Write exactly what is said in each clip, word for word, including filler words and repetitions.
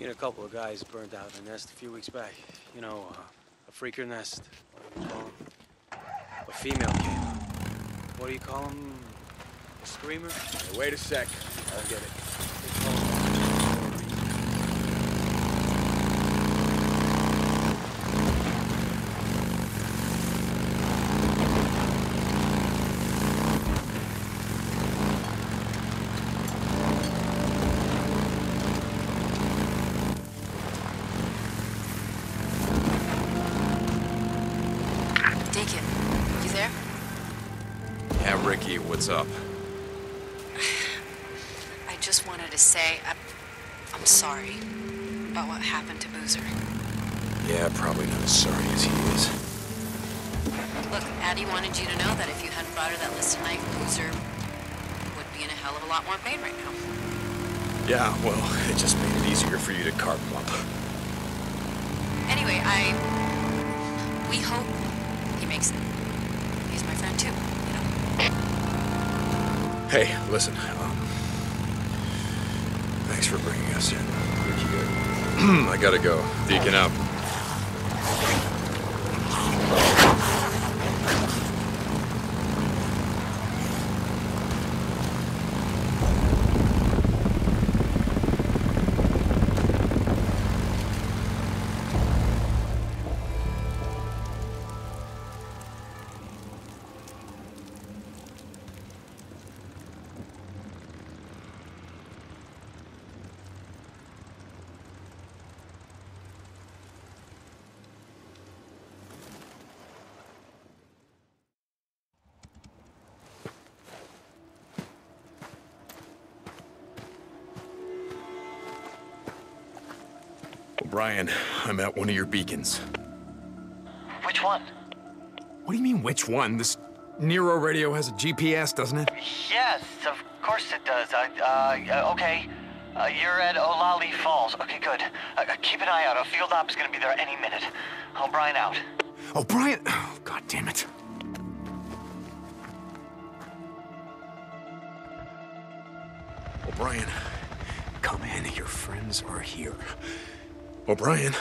Me and a couple of guys burned out in a nest a few weeks back. You know, uh, a freaker nest, what do you call them? A female came. What do you call them? A screamer? Hey, wait a sec. I'll get it. They call them Deacon, you there? Yeah, Ricky, what's up? I just wanted to say I'm, I'm sorry about what happened to Boozer. Yeah, probably not as sorry as he is. Look, Addie wanted you to know that if you hadn't brought her that list tonight, Boozer would be in a hell of a lot more pain right now. Yeah, well, it just made it easier for you to carve him up. Anyway, I... We hope he makes it. He's my friend too, you know? Hey, listen, um... thanks for bringing us in. Ricky, I gotta go. Deacon out. Brian, I'm at one of your beacons. Which one? What do you mean, which one? This Nero radio has a G P S, doesn't it? Yes, of course it does. I, uh, okay. Uh, you're at Olali Falls. Okay, good. Uh, keep an eye out. A field op is gonna be there any minute. O'Brien out. Oh, Brian! Oh, God damn it. O'Brien, come in. Your friends are here. O'Brien.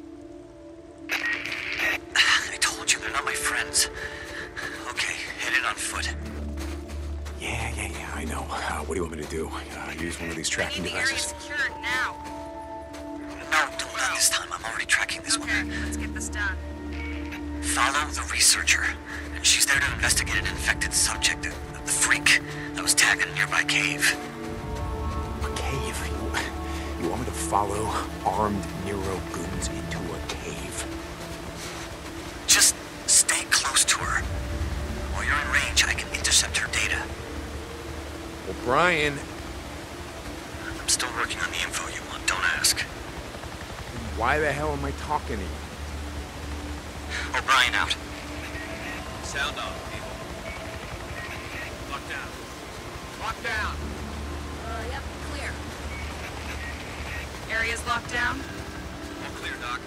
I told you they're not my friends. Okay, head in on foot. Yeah, yeah, yeah, I know. Uh, what do you want me to do? Uh, use one of these tracking I need the area devices? secured now. No, don't not this time. I'm already tracking this Okay, one. let's get this done. Follow the researcher. And she's there to investigate an infected subject, the, the freak that was tagged in a nearby cave. A cave? You, you want me to follow armed Nero goons into a cave? Just stay close to her. While you're in range, I can intercept her data. Well, Brian... I'm still working on the info you want, don't ask. Why the hell am I talking to you? O'Brien out. Sound off, people. Lock down. Lock down. Uh, yep, clear. Area's locked down. All clear, Doc.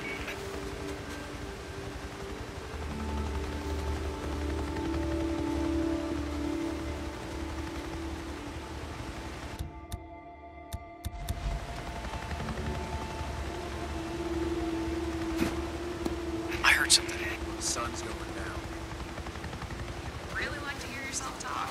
I heard something. The sun's going down. Really like to hear yourself talk.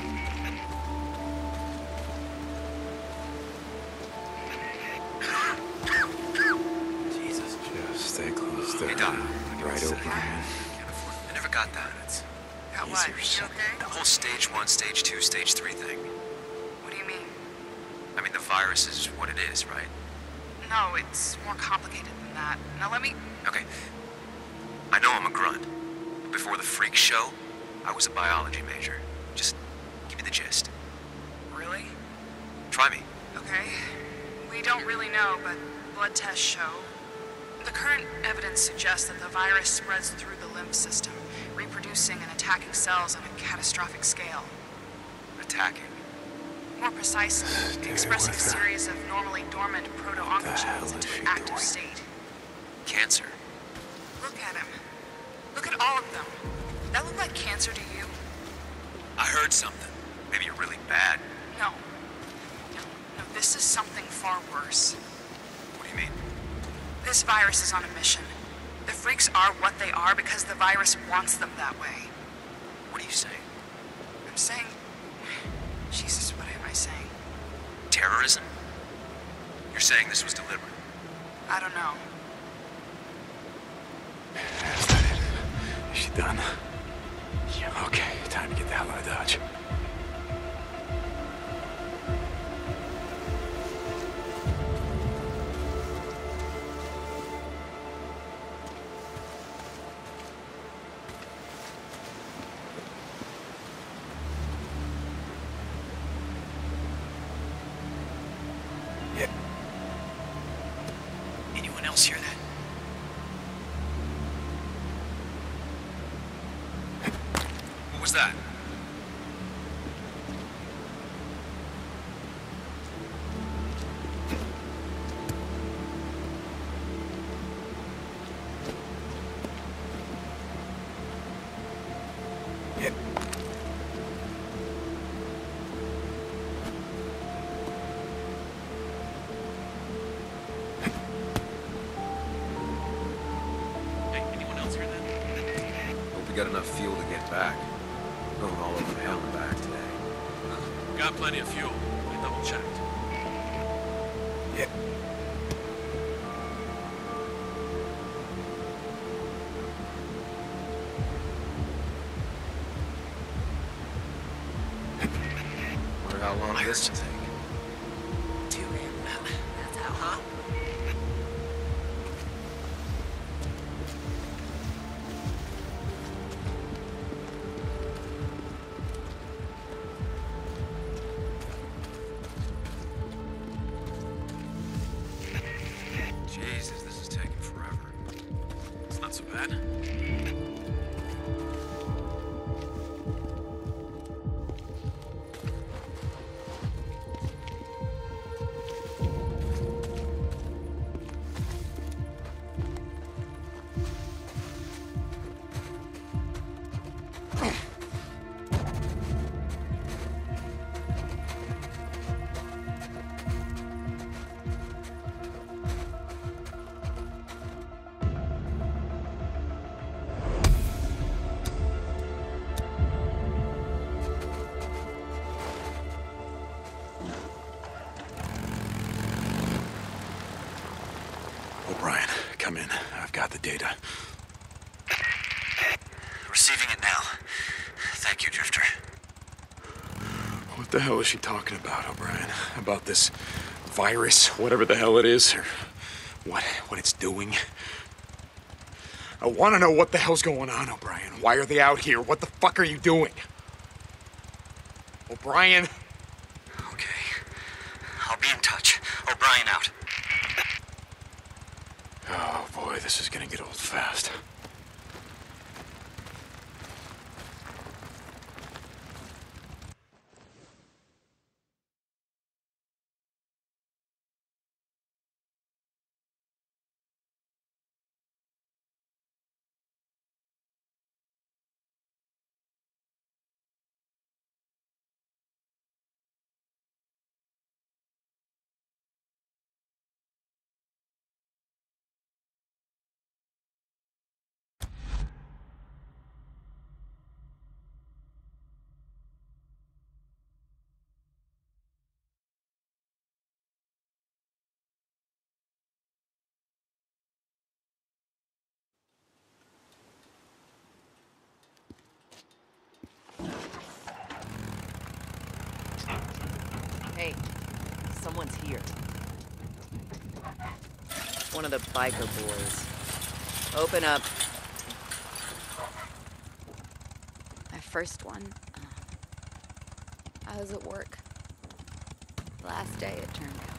Jesus, just stay close there. Hey, Doc. Right, O'Brien. Can't afford it. I never got that. It's Got what? Easier You said okay? the whole stage one, stage two, stage three thing. What do you mean? I mean, the virus is what it is, right? No, it's more complicated than that. Now let me... Okay. I know I'm a grunt. Before the freak show, I was a biology major. Just give me the gist. Really? Try me. Okay. We don't really know, but blood tests show. The current evidence suggests that the virus spreads through the lymph system, reproducing and attacking cells on a catastrophic scale. Attacking. More precisely, Dude, expressing a what the- series of normally dormant hell proto-oncogenes is into she an active doing? state. Cancer. Look at him. Look at all of them. That look like cancer to you? I heard something. Maybe you're really bad. No. No, no, this is something far worse. mean? This virus is on a mission. The freaks are what they are because the virus wants them that way. What are you saying? I'm saying... Jesus, what am I saying? Terrorism? You're saying this was deliberate? I don't know. Is that it? Is she done? Yeah, okay. Time to get the hell out of Dodge. Anyone else hear that? What was that? Yeah. Hey, anyone else hear that? Hope we got enough fuel to get back. Going all over hell and back today. Got plenty of fuel. I double checked. Yeah. Wonder how long this will take. Two in. That's how, huh? Jesus, this is taking forever. It's not so bad. O'Brien, come in. I've got the data. Receiving it now. Thank you, Drifter. What the hell is she talking about, O'Brien? About this virus, whatever the hell it is, or what, what it's doing? I want to know what the hell's going on, O'Brien. Why are they out here? What the fuck are you doing? O'Brien? Okay. I'll be in touch. O'Brien out. Oh boy, this is gonna get old fast. Hey, someone's here. One of the biker boys. Open up. My first one. Uh, I was at work. Last day, it turned out.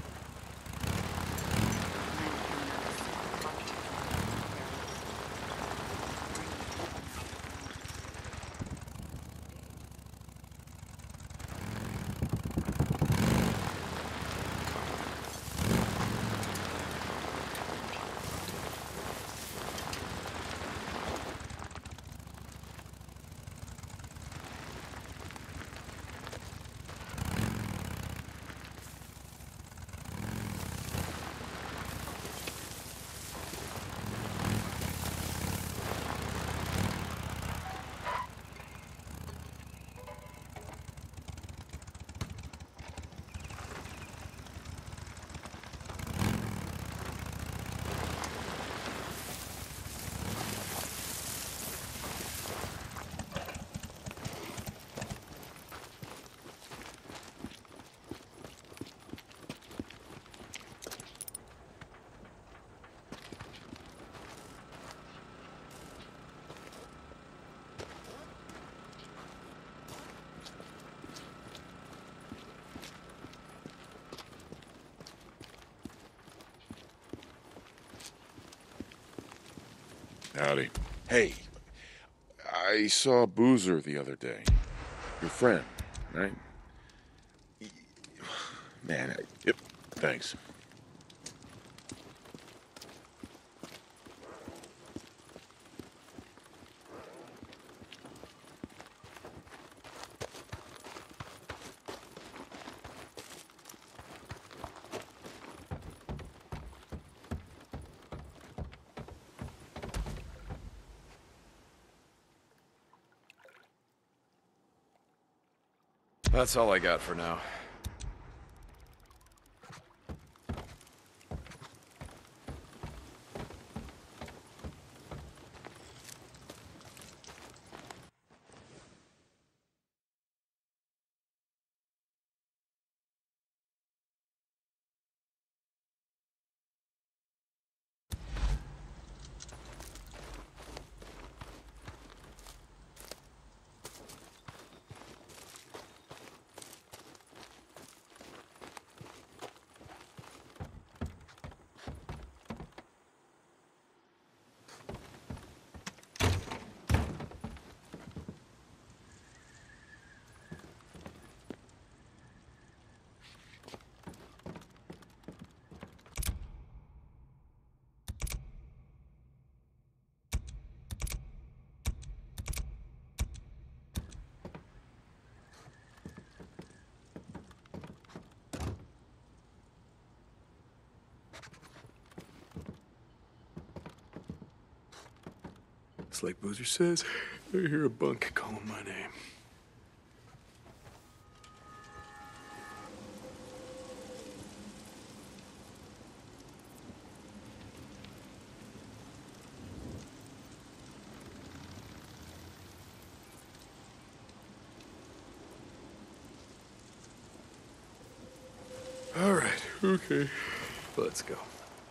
Howdy. Hey, I saw Boozer the other day. Your friend, right? Man, I, yep, thanks. That's all I got for now. It's like Boozer says, I hear a bunk calling my name. All right, okay, let's go.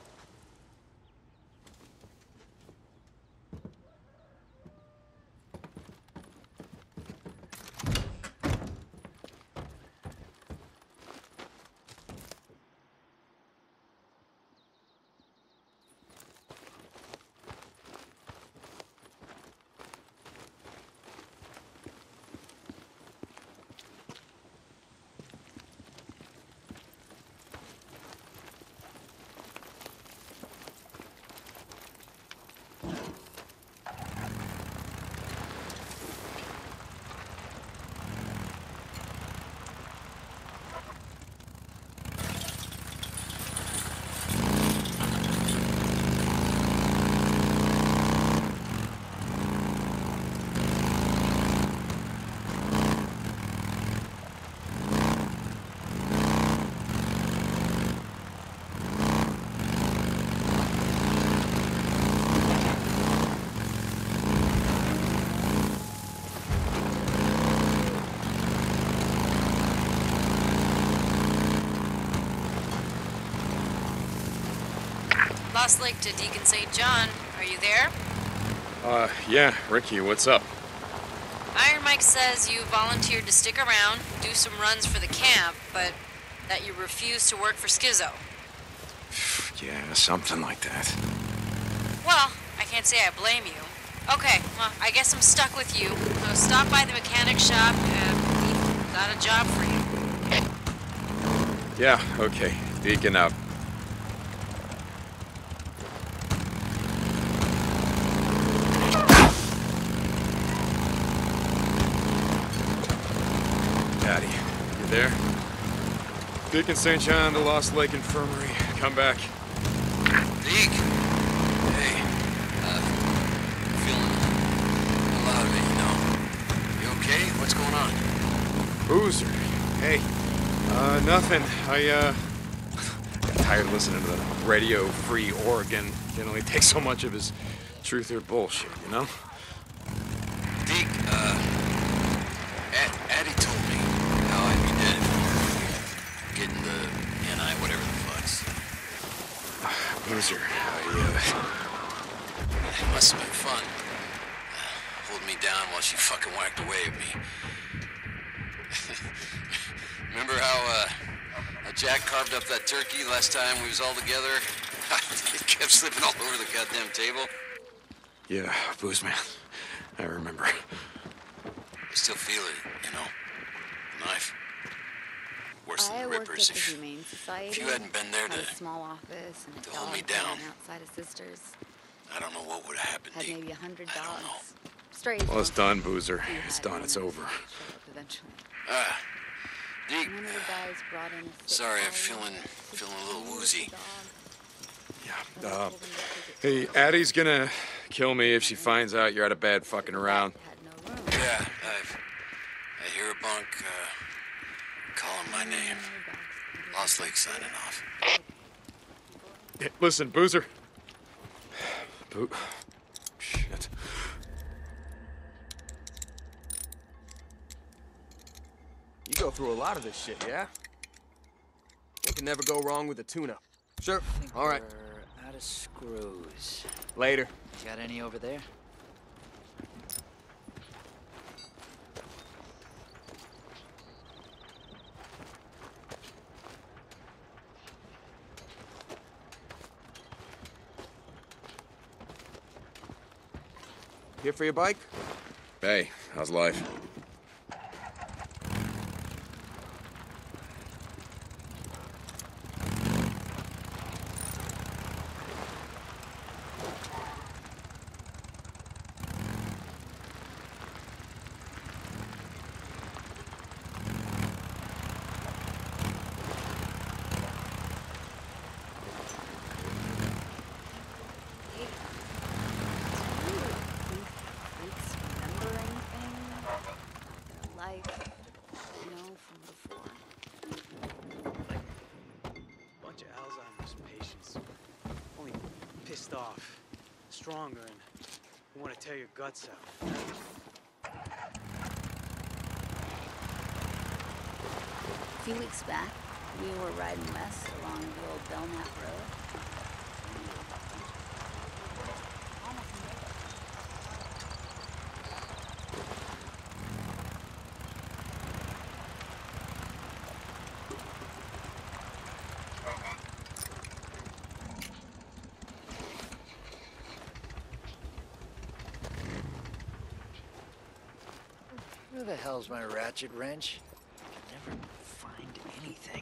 Lost Lake to Deacon Saint John. Are you there? Uh, yeah, Ricky, what's up? Iron Mike says you volunteered to stick around, do some runs for the camp, but that you refused to work for Schizo. Yeah, something like that. Well, I can't say I blame you. Okay, well, I guess I'm stuck with you. So stop by the mechanic shop and we've got a job for you. Yeah, okay. Deacon out. Daddy, you there? Deacon Saint John to Lost Lake Infirmary. Come back. Deke. Hey. Uh, feeling a lot of it, you know. You okay? What's going on? Boozer. Hey. Uh, nothing. I, uh... got tired of listening to the Radio Free Oregon. Can only take so much of his truth or bullshit, you know? Deke, uh... Ad Addie told me how I'd be dead. Getting the N I, whatever the fucks. Boozer, I, uh... It must have been fun. Uh, holding me down while she fucking whacked away at me. Remember how, uh, how Jack carved up that turkey last time we was all together? It kept slipping all over the goddamn table. Yeah, booze man. I remember. I still feel it, you know. The knife. Worse I than the worked Rippers. at the If, Humane Society. if you hadn't been there had to, a small office and a to dog hold me down, outside of Sisters. I don't know what would have happened. Had Deke. maybe a hundred I don't know. dogs. Strays. Well, it's mostly. done, Boozer. We It's had done. It's owners over. that showed up eventually. Ah, Deke. And one of the guys brought in a sick Sorry, I'm dog, feeling and feeling a he little was the woozy. dog. Yeah. And I Uh, told him to take it hey, to the Addie's gonna kill me if she finds out you're out of bed fucking around. Had no room. Yeah, I've, I hear a bunk uh, calling my name. Lost Lake signing off. Hey, listen, Boozer. Boo. Shit. You go through a lot of this shit, yeah? You can never go wrong with a tuna. Sure. All right. We're out of screws. Later. Got any over there? Here for your bike? Hey, how's life? Bunch of Alzheimer's patients. Only pissed off, stronger, and you want to tear your guts out. A few weeks back, we were riding west along the old Belknap Road. Where the hell's my ratchet wrench? I can never find anything.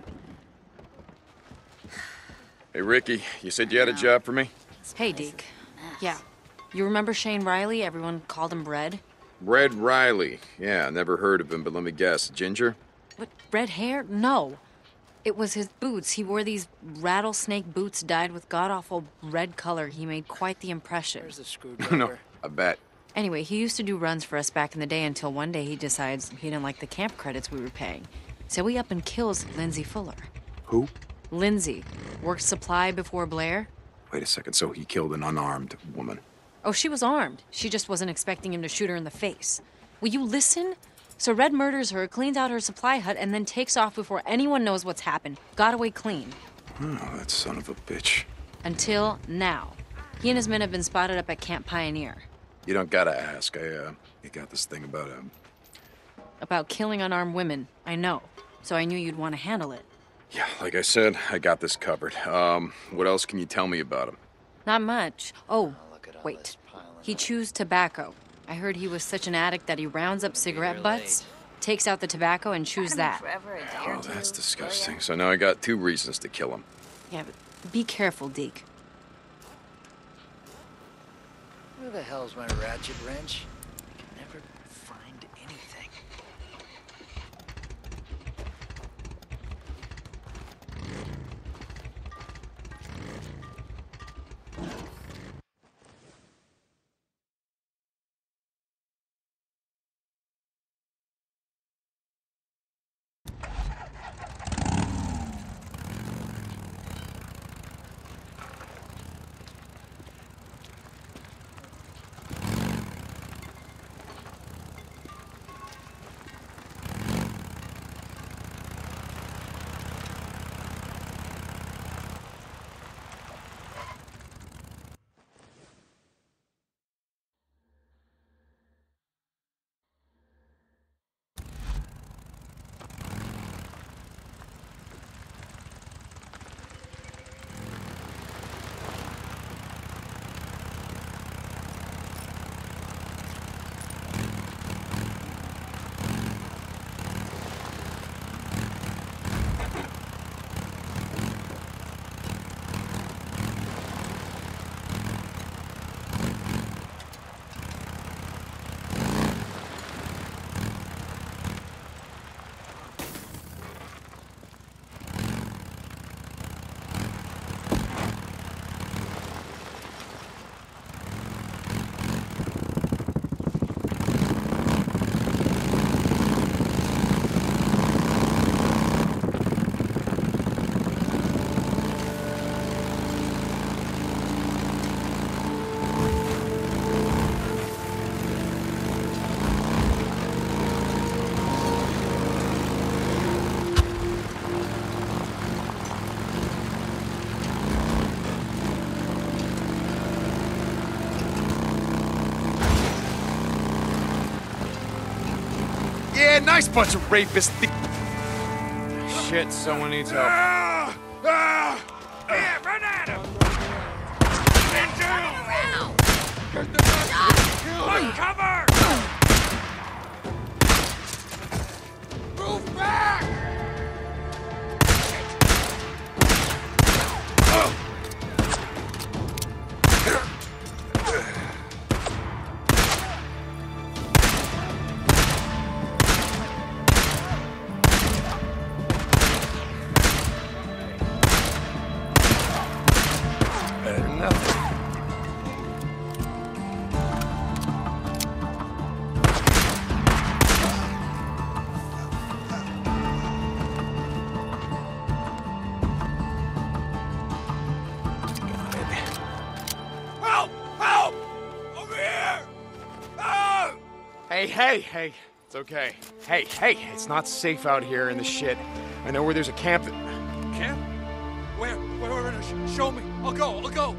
Hey, Ricky, you said you had a job for me? Hey, Deke. Yeah. You remember Shane Riley? Everyone called him Red. Red Riley. Yeah, never heard of him, but let me guess. Ginger? What, red hair? No. It was his boots. He wore these rattlesnake boots dyed with god-awful red color. He made quite the impression. Where's the screwdriver? No, I bet. Anyway, he used to do runs for us back in the day until one day he decides he didn't like the camp credits we were paying. So he up and kills Lindsay Fuller. Who? Lindsay. Worked supply before Blair. Wait a second, so he killed an unarmed woman. Oh, she was armed. She just wasn't expecting him to shoot her in the face. Will you listen? So Red murders her, cleans out her supply hut, and then takes off before anyone knows what's happened. Got away clean. Oh, that son of a bitch. Until now. He and his men have been spotted up at Camp Pioneer. You don't gotta ask. I, uh, I got this thing about, um... About killing unarmed women. I know. So I knew you'd want to handle it. Yeah, like I said, I got this covered. Um, what else can you tell me about him? Not much. Oh, look at all wait. this piling He up. chews tobacco. I heard he was such an addict that he rounds up cigarette butts, takes out the tobacco, and chews that. Oh, that's disgusting. So now I got two reasons to kill him. Yeah, but be careful, Deke. Where the hell's my ratchet wrench? I can never find anything. Yeah, nice bunch of rapists. Shit, someone needs help. Ah! Ah! Yeah, run at him! Get down! Get the Look, cover! Move back! Oh. Better than nothing. Help! Help! Over here! Ah! Hey, hey, hey. It's okay. Hey, hey, it's not safe out here in the shit. I know where there's a camp that... Camp? Where? Where? Where? where? Sh- Show me. I'll go. I'll go.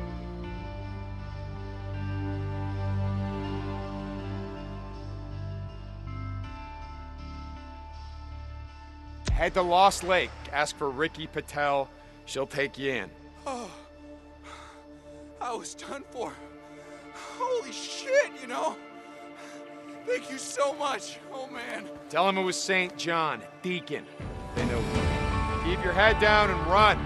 Head to Lost Lake. Ask for Ricky Patel. She'll take you in. Oh, I was done for. Holy shit, you know? Thank you so much. Oh, man. Tell him it was Saint John, Deacon. They know. Keep your head down and run.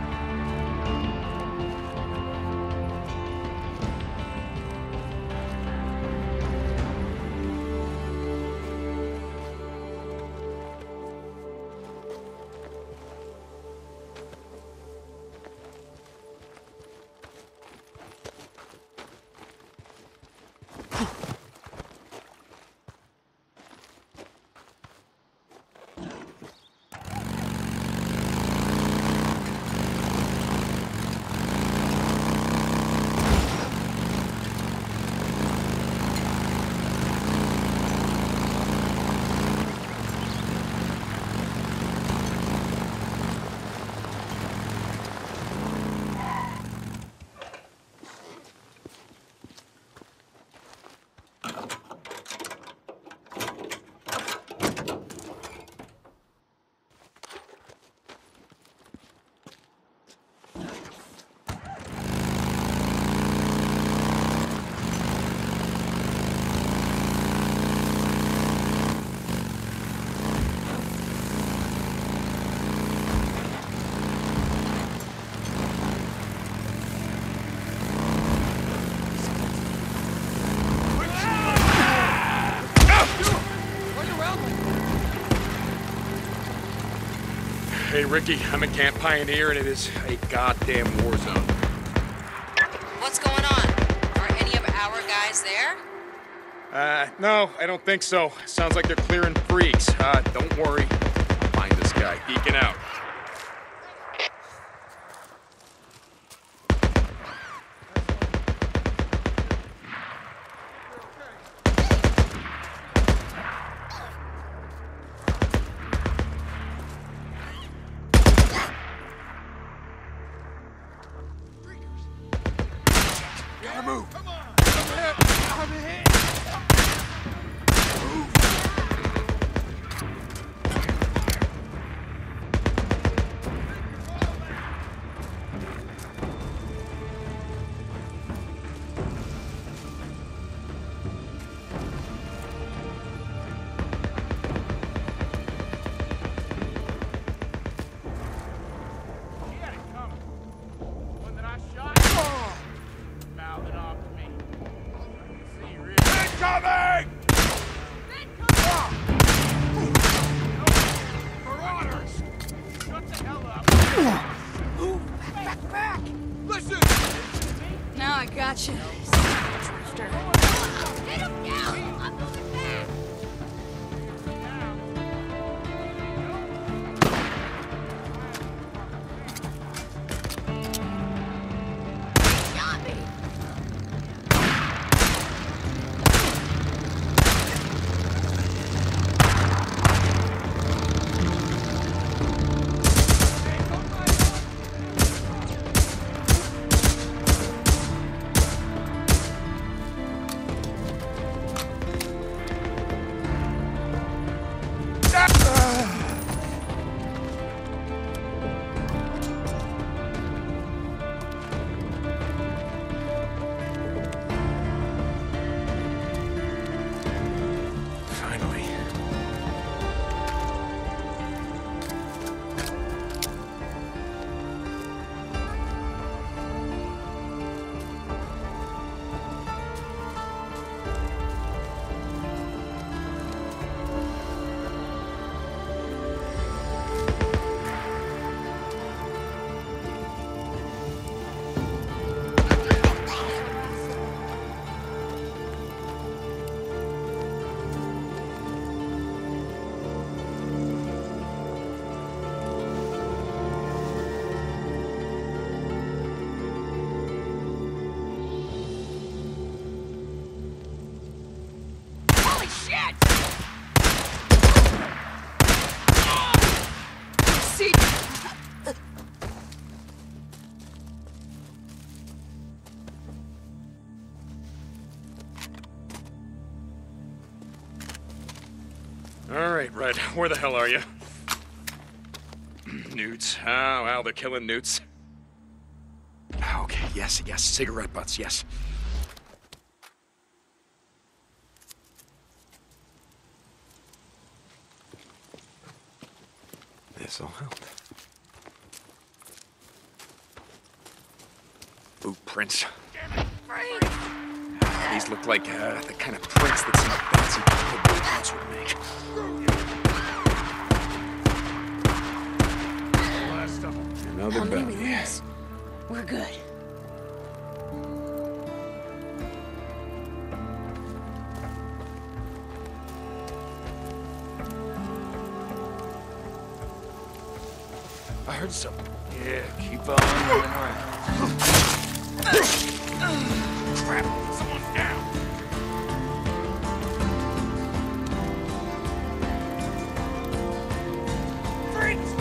Hey, Ricky, I'm a camp pioneer, and it is a goddamn war zone. What's going on? Are any of our guys there? Uh, no, I don't think so. Sounds like they're clearing freaks. Uh, don't worry. I'll find this guy. Deacon out. Gotta move. Come on. I'm ahead. I'm ahead. Move. He had it coming. One that I shot. Oh. Mouth it off to me. See, really. Incoming! Marauders! Shut the hell up! Move! Back, back, back! Listen! Now I got you. Get him down! I'm moving back! Got me! All right, Red, where the hell are you? Newts. Oh, well, they're killing newts. Okay, yes, yes, cigarette butts, yes. This'll help. Boot prints. These look like uh, the kind of prints that some fancy people boots would make. Another How many bounty. we lose? We're good. I heard something. Yeah, keep on running around. Crap, someone's down. Fritz!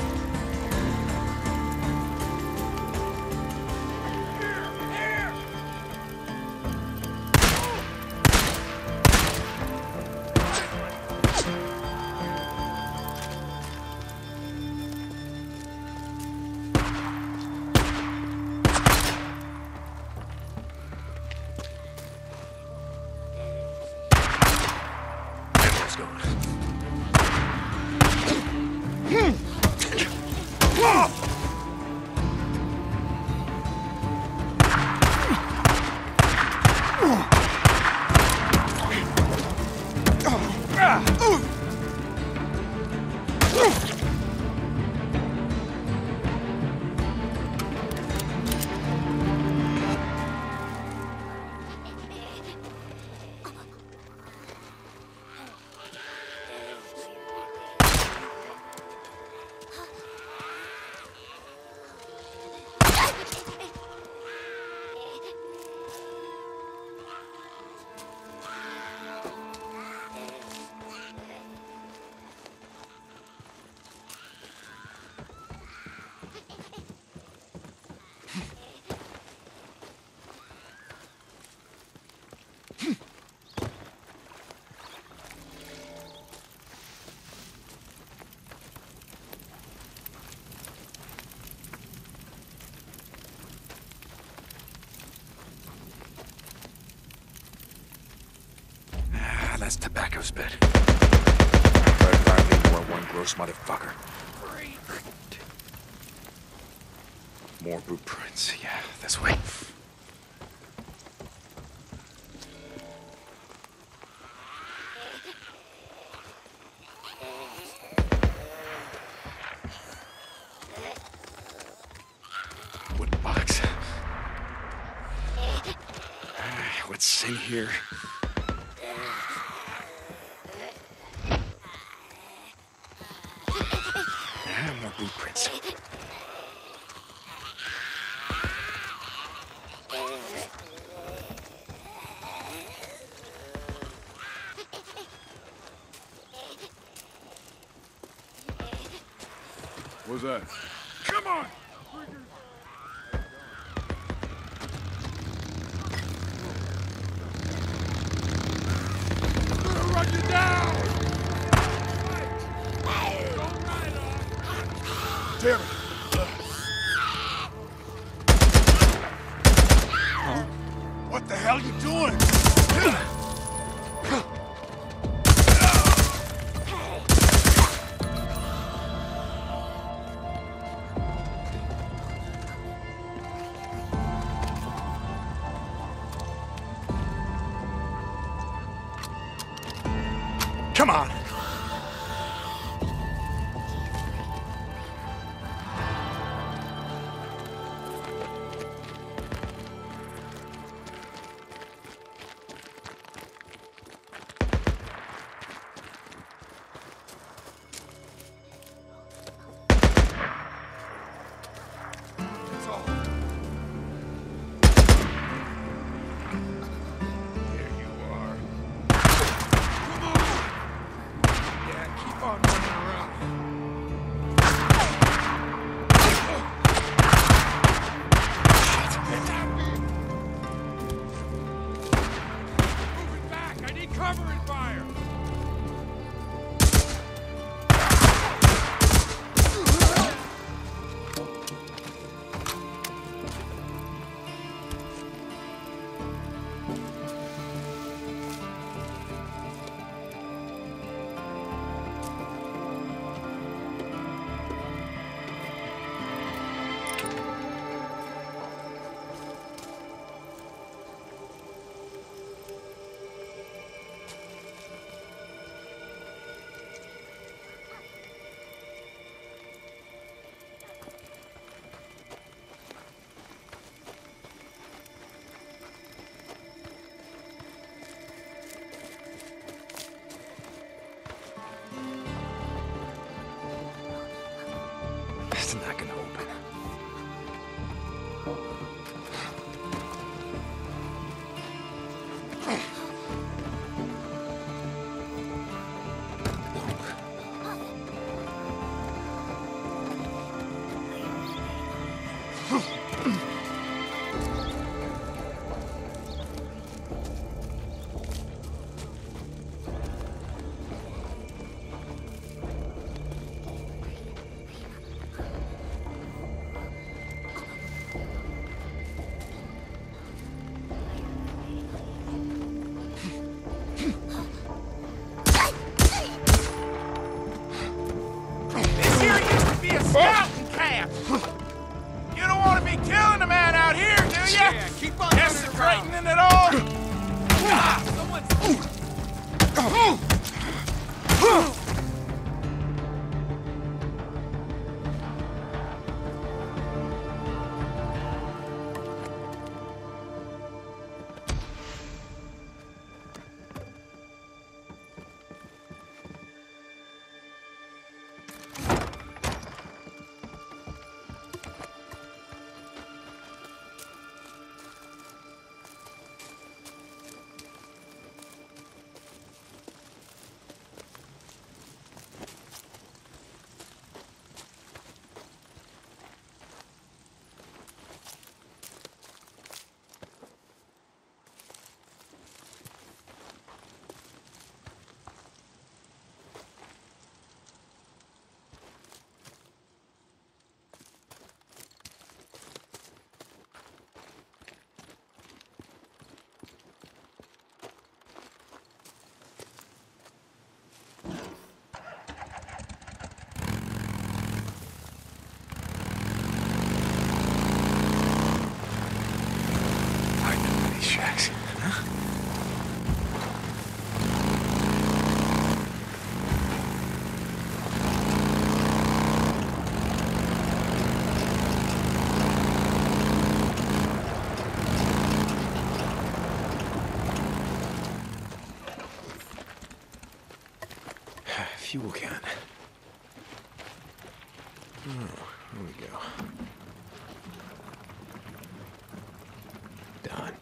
That's tobacco spit. But finally more one gross motherfucker. More boot prints. Yeah, this way. Wooden box. What's in here? More blueprints. What's that? Come on! I'm gonna run you down! damn it. Huh? What the hell you doing? Come on. It's not gonna open. Scouting camp! You don't want to be killing a man out here, do you? Yeah, keep on desecrating it all? Ah, someone's... Fuel can. Oh, here we go. Done.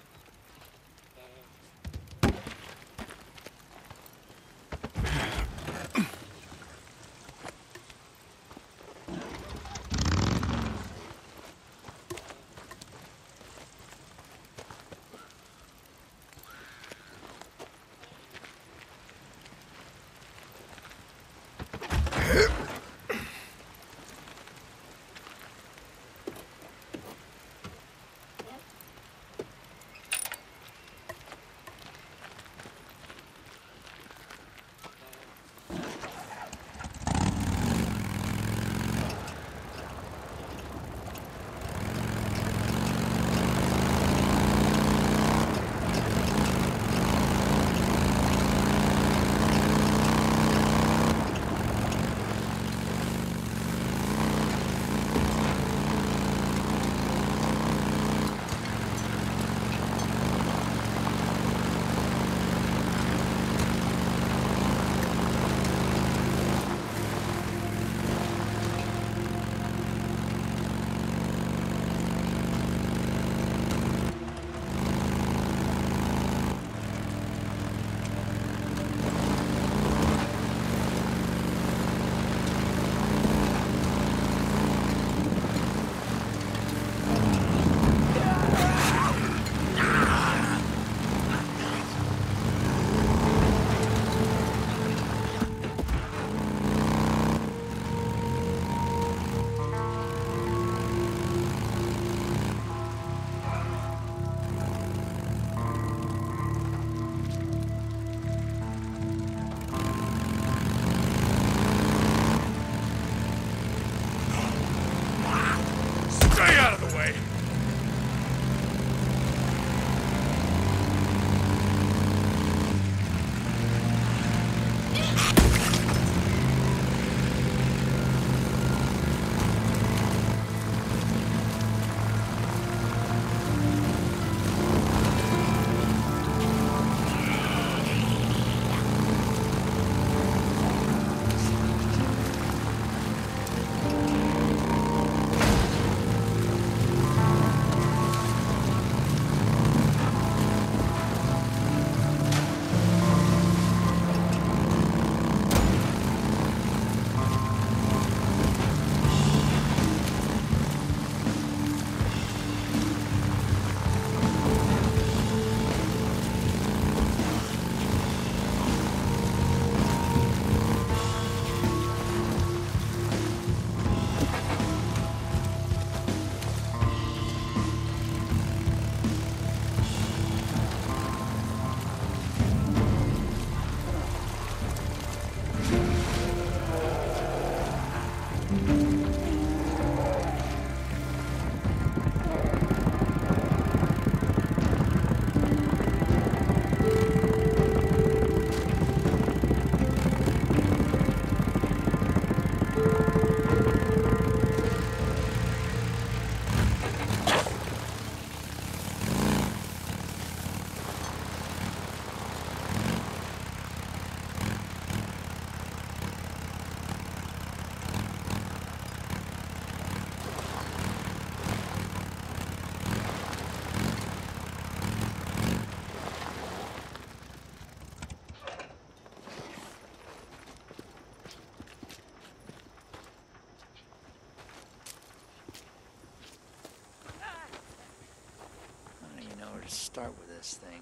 Start with this thing.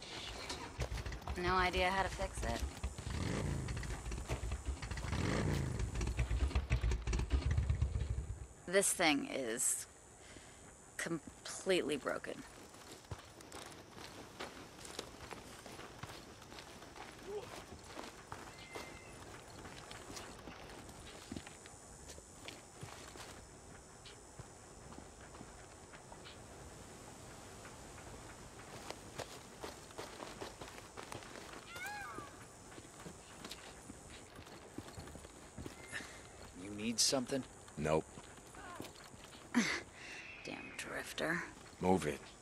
No idea how to fix it? This thing is completely broken. Need something? Nope. Damn drifter. Move it.